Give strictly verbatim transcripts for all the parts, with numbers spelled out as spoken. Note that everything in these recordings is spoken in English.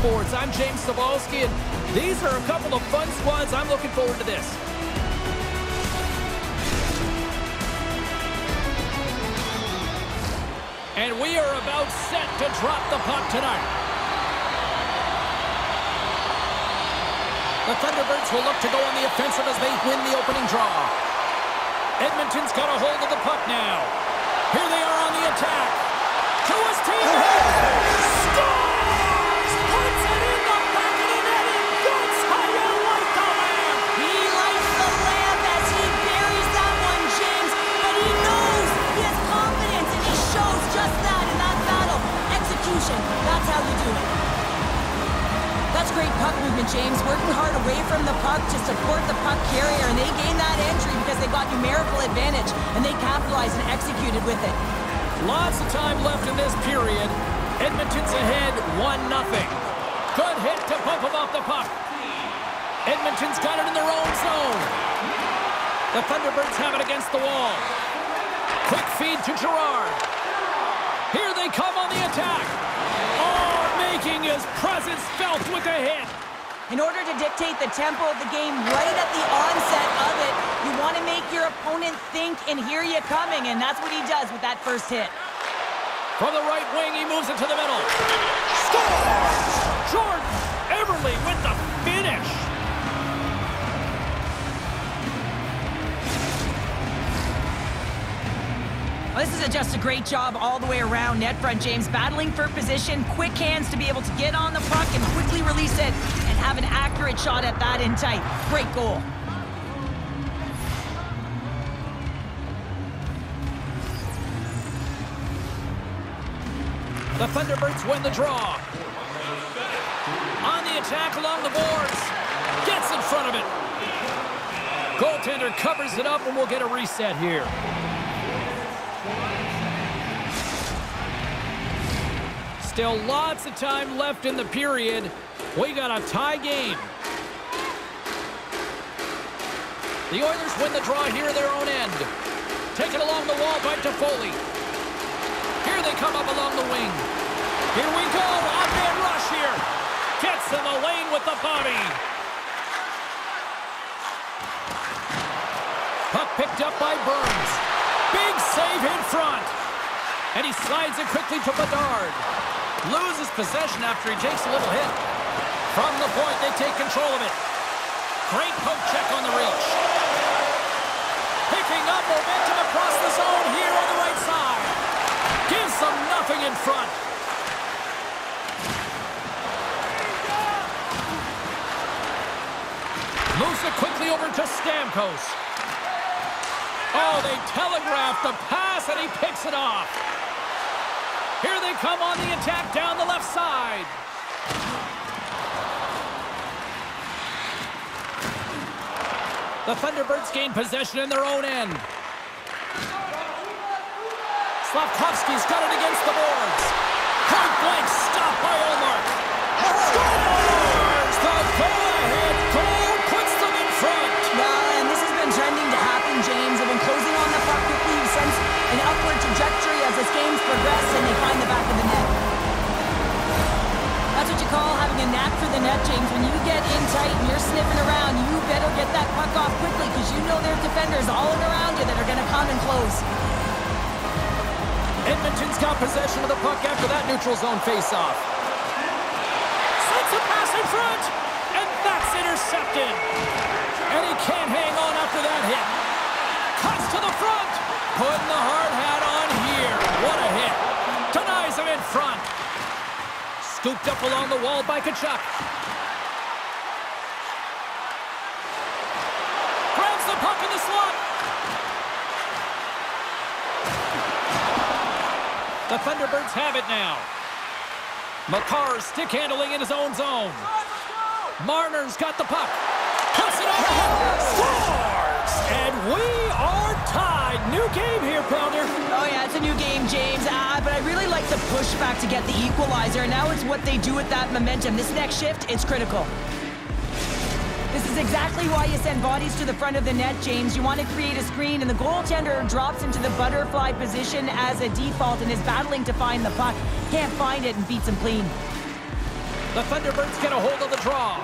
Sports. I'm James Cybulski, and these are a couple of fun squads. I'm looking forward to this. And we are about set to drop the puck tonight. The Thunderbirds will look to go on the offensive as they win the opening draw. Edmonton's got a hold of the puck now. Here they are on the attack. To his teammate. Scores! Puts it in the back of the net. That's how you like the lamp. He likes the lamp as he buries that one, James. But he knows he has confidence, and he shows just that in that battle. Execution. That's how you do it. That's great puck movement, James. Working hard away from the puck to support the puck carrier, and they gained that entry because they got numerical advantage, and they capitalized and executed with it. Lots of time left in this period. Edmonton's ahead one nothing. Good hit to pump him off the puck. Edmonton's got it in their own zone. The Thunderbirds have it against the wall. Quick feed to Girard. Here they come on the attack. Oh, making his presence felt with a hit. In order to dictate the tempo of the game right at the onset of it, you want to make your opponent think and hear you coming, and that's what he does with that first hit. From the right wing, he moves it to the middle. Scores! Jordan Eberle with the finish. Well, this is a, just a great job all the way around net front, James. Battling for position, quick hands to be able to get on the puck and quickly release it and have an accurate shot at that in tight. Great goal. The Thunderbirds win the draw. On the attack along the boards. Gets in front of it. Goaltender covers it up, and we'll get a reset here. Still lots of time left in the period. We got a tie game. The Oilers win the draw here at their own end. Take it along the wall by Toffoli. Here they come up along the wing. Here we go. Off-man rush here. Gets in the lane with the body. Puck picked up by Burns. Big save in front. And he slides it quickly to Bedard. Loses possession after he takes a little hit. From the point, they take control of it. Great poke check on the reach. Picking up momentum across the zone here on the right side. Gives them nothing in front. Moves it quickly over to Stamkos. Oh, they telegraph the pass, and he picks it off. Here they come on the attack down the left side. The Thunderbirds gain possession in their own end. Slafkovsky's got it against the boards. Point blank stop by Ullmark. Scores! The go-ahead goal puts them in front. Well, and this has been trending to happen, James. They've been closing on the puck quickly. You sense an upward trajectory as this game's progressed, and they find the back of the net. That's what you call having a knack for the net, James. When you get in tight and you're sniffing around, you better get that puck off quickly because you know there are defenders all around you that are going to come and close. Edmonton's got possession of the puck after that neutral zone face-off. Sends a pass in front, and that's intercepted. And he can't hang on after that hit. Cuts to the front, putting the hard hat on here. What a hit. Denies him in front. Scooped up along the wall by Tkachuk. Grabs the puck in the slot. The Thunderbirds have it now. Makar stick handling in his own zone. Marner's got the puck. Puts it up. Scores! And we are tied. New game here, Pounder. Oh, yeah, it's a new game, James. Uh, but I really like the pushback to get the equalizer. And now it's what they do with that momentum. This next shift is critical. This is exactly why you send bodies to the front of the net, James. You want to create a screen, and the goaltender drops into the butterfly position as a default and is battling to find the puck. Can't find it and beats him clean. The Thunderbirds get a hold of the draw.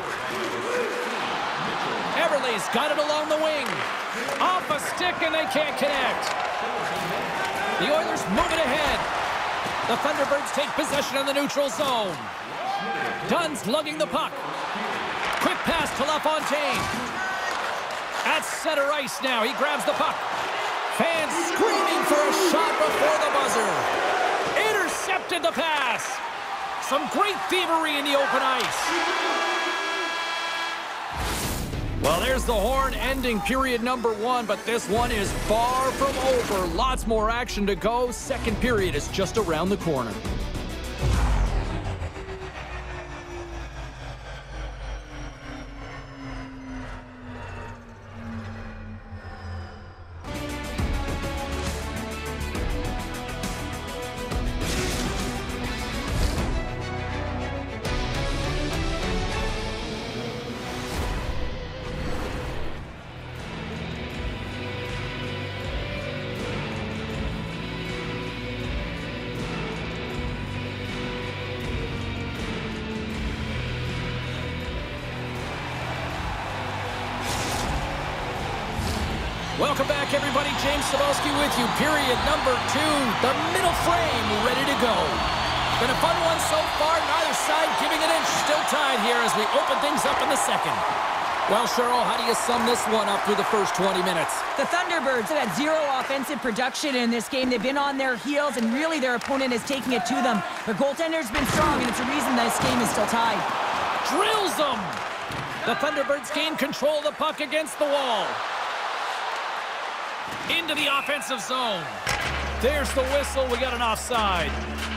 Everly's got it along the wing. Off a stick, and they can't connect. The Oilers move it ahead. The Thunderbirds take possession in the neutral zone. Dunn's lugging the puck. Quick pass to LaFontaine. At center ice now. He grabs the puck. Fans screaming for a shot before the buzzer. Intercepted the pass. Some great thievery in the open ice. Well, there's the horn ending period number one, but this one is far from over. Lots more action to go. Second period is just around the corner. Welcome back, everybody. James Cybulski with you. Period number two. The middle frame ready to go. Been a fun one so far. Neither side giving an inch. Still tied here as we open things up in the second. Well, Cheryl, how do you sum this one up through the first twenty minutes? The Thunderbirds have had zero offensive production in this game. They've been on their heels, and really their opponent is taking it to them. Their goaltender's been strong, and it's a reason this game is still tied. Drills them! The Thunderbirds gain control of the puck against the wall. Into the offensive zone. There's the whistle. We got an offside.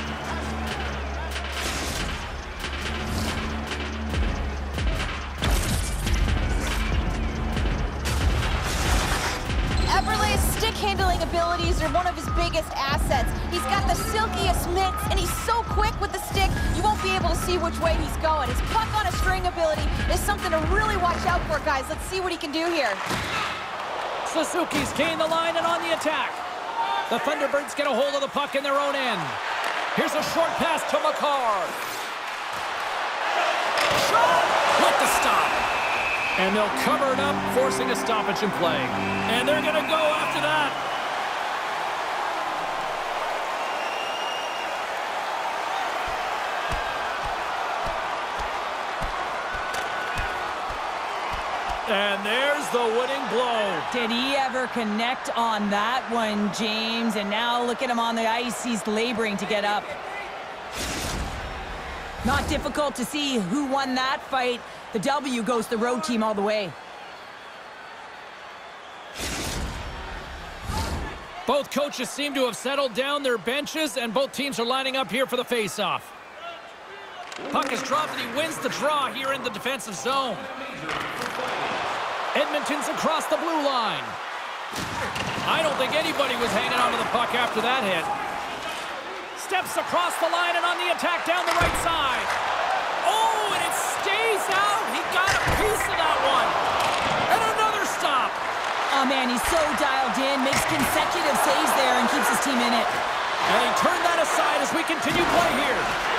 Everly's stick-handling abilities are one of his biggest assets. He's got the silkiest mitts, and he's so quick with the stick, you won't be able to see which way he's going. His puck on a string ability is something to really watch out for, guys. Let's see what he can do here. Suzuki's gained the line and on the attack. The Thunderbirds get a hold of the puck in their own end. Here's a short pass to Makar. Shot with the stop. And they'll cover it up, forcing a stoppage in play. And they're going to go after that. And there's the winning blow. Did he ever connect on that one, James? And now look at him on the ice. He's laboring to get up. Not difficult to see who won that fight. The W goes the road team all the way. Both coaches seem to have settled down their benches, and both teams are lining up here for the face-off. Puck is dropped, and he wins the draw here in the defensive zone. Edmonton's across the blue line. I don't think anybody was hanging onto the puck after that hit. Steps across the line and on the attack down the right side. Oh, and it stays out. He got a piece of that one. And another stop. Oh, man, he's so dialed in. Makes consecutive saves there and keeps his team in it. And he turned that aside as we continue play here.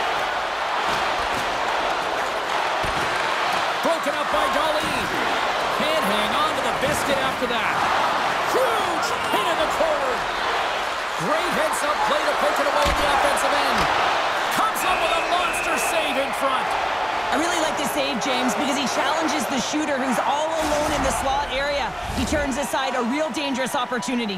Broken up by Darlene. Can't hang on to the biscuit after that. Huge hit in the corner. Great heads-up play to poke it away at the offensive end. Comes up with a monster save in front. I really like this save, James, because he challenges the shooter who's all alone in the slot area. He turns aside a real dangerous opportunity.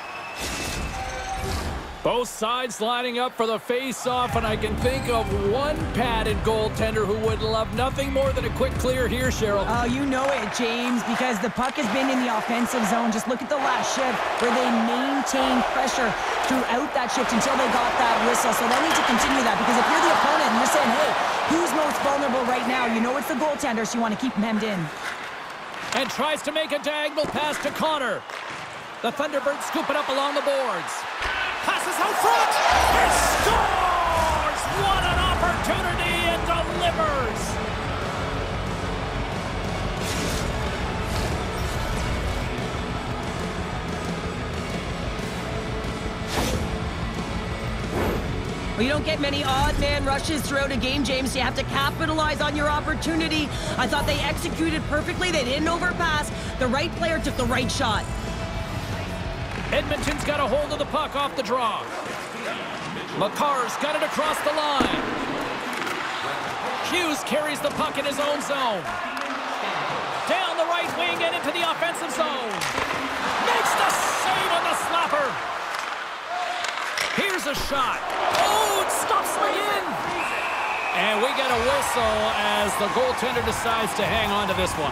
Both sides lining up for the face-off, and I can think of one padded goaltender who would love nothing more than a quick clear here, Cheryl. Oh, you know it, James, because the puck has been in the offensive zone. Just look at the last shift where they maintained pressure throughout that shift until they got that whistle. So they'll need to continue that, because if you're the opponent and you're saying, hey, who's most vulnerable right now? You know it's the goaltender, so you want to keep him hemmed in. And tries to make a diagonal pass to Connor. The Thunderbirds scoop it up along the boards. Passes out front. He scores! What an opportunity, and delivers! Well, you don't get many odd man rushes throughout a game, James. You have to capitalize on your opportunity. I thought they executed perfectly. They didn't overpass. The right player took the right shot. Edmonton's got a hold of the puck off the draw. Makar's got it across the line. Hughes carries the puck in his own zone. Down the right wing and into the offensive zone. Makes the save on the slapper. Here's a shot. Oh, it stops again. And we get a whistle as the goaltender decides to hang on to this one.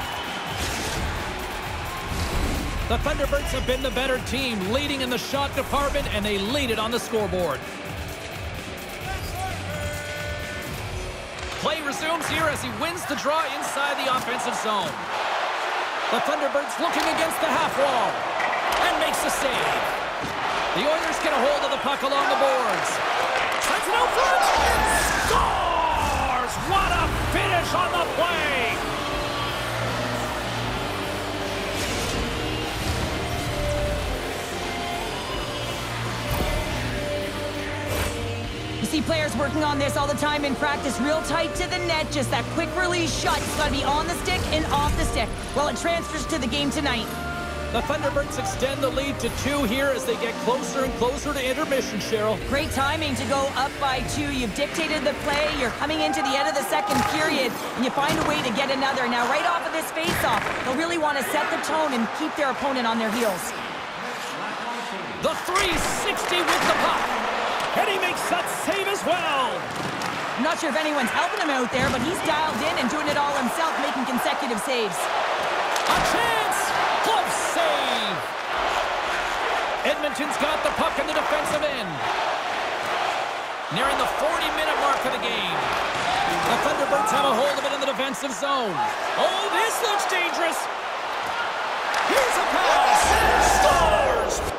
The Thunderbirds have been the better team, leading in the shot department, and they lead it on the scoreboard. Play resumes here as he wins the draw inside the offensive zone. The Thunderbirds looking against the half wall and makes the save. The Oilers get a hold of the puck along the boards. Sends it out front. Scores! What a finish on the play! See players working on this all the time in practice, real tight to the net, just that quick release shot. It's got to be on the stick and off the stick. Well, it transfers to the game tonight. The Thunderbirds extend the lead to two here as they get closer and closer to intermission, Cheryl. Great timing to go up by two. You've dictated the play. You're coming into the end of the second period, and you find a way to get another. Now, right off of this face-off, they'll really want to set the tone and keep their opponent on their heels. The three sixty with the puck. And he makes that save as well. I'm not sure if anyone's helping him out there, but he's dialed in and doing it all himself, making consecutive saves. A chance! Glove save! Edmonton's got the puck in the defensive end. Nearing the forty minute mark of the game. The Thunderbirds have a hold of it in the defensive zone. Oh, this looks dangerous. Here's a pass. Scores!